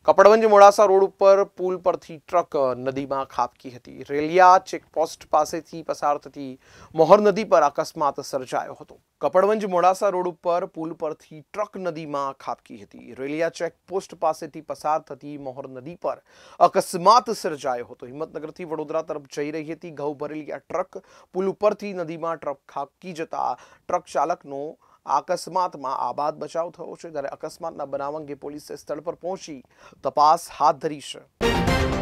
Kapadvanj Modasa road ઉપર પુલ પરથી truck નદીમાં ખાબકી હતી। રેલિયા ચેકપોસ્ટ પાસેથી પસાર થતી મોહર નદી પર અકસ્માત સર્જાયો હતો। કપડવંજ મોડાસા રોડ ઉપર પુલ પરથી ટ્રક નદીમાં ખાબકી હતી। રેલિયા ચેકપોસ્ટ પાસેથી પસાર થતી મોહર નદી પર અકસ્માત સર્જાયો હતો। હિંમતનગરથી વડોદરા તરફ જઈ રહી હતી ઘઉં ભરેલી આ ટ્રક પુલ ઉપરથી નદીમાં ટ્રક ખાબકી જતા ટ્રક ચાલકનો અકસ્માતમાં આબાદ બચાવ થયો છે। ત્યારે અકસ્માતના બનાવ અંગે પોલીસે સ્થળ પર પહોંચી તપાસ હાથ ધરી છે।